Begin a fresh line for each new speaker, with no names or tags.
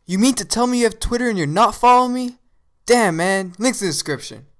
You mean to tell me you have Twitter and you're not following me? Damn, man. Links in the description.